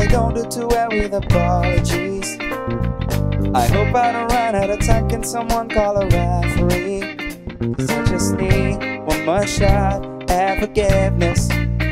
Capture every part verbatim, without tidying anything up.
I don't do too well with apologies. I hope I don't run out of time. Can someone call a referee? 'Cause I just need one more shot at forgiveness.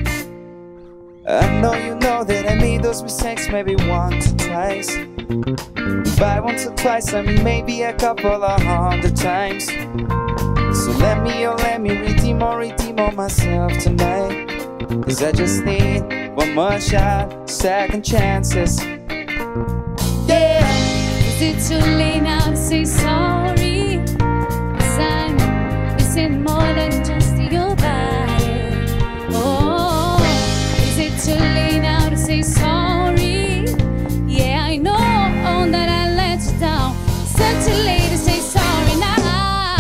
I know you know that I made those mistakes maybe once or twice. By once or twice, I mean maybe a couple of hundred times. So let me, oh let me redeem or redeem on myself tonight. 'Cause I just need one more shot, second chances. Yeah. Is it too late now to say sorry? 'Cause I'm missing more than just your body. Oh, is it too late now to say sorry? Yeah, I know that I let you down. Is it too late to say sorry now?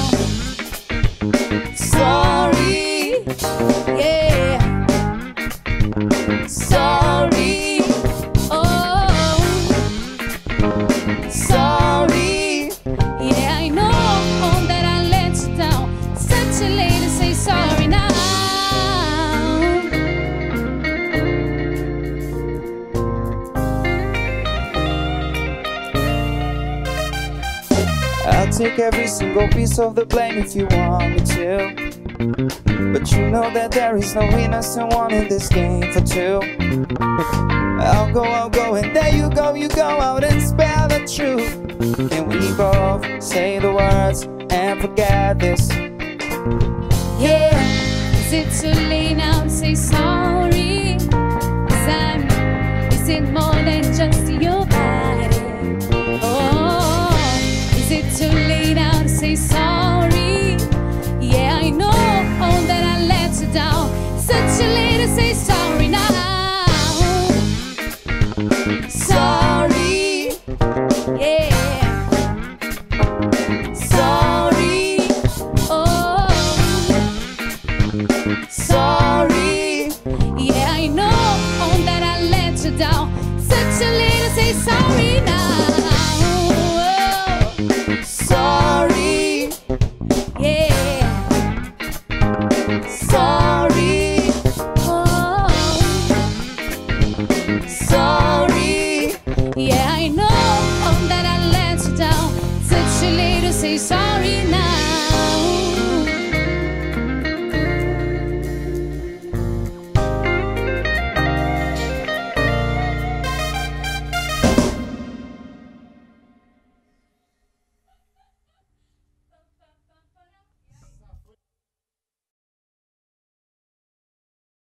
Sorry, yeah. Sorry, oh, sorry, yeah, I know that I let you down. Such a late to say sorry now. I'll take every single piece of the blame if you want me to. But you know that there is no innocent one in this game for two. I'll go, I'll go, and there you go, you go out and spell the truth. And we both say the words and forget this. Yeah, is it too late now to say